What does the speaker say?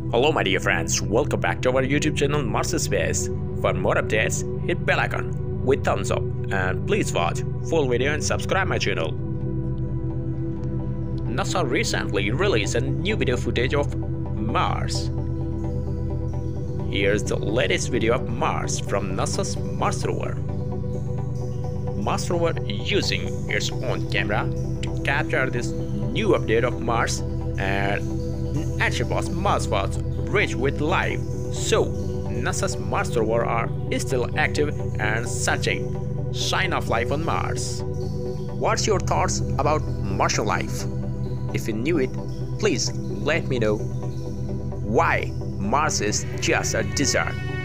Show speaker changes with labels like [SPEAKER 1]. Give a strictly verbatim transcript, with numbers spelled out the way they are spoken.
[SPEAKER 1] Hello my dear friends, welcome back to our YouTube channel Mars Space. For more updates, hit bell icon with thumbs up and please watch full video and subscribe my channel. NASA recently released a new video footage of Mars. Here's the latest video of Mars from NASA's Mars rover. Mars rover using its own camera to capture this new update of Mars, and action was Mars was rich with life. So NASA's Mars rover are still active and searching sign of life on Mars. What's your thoughts about Martian life? If you knew it, please let me know. Why Mars is just a desert?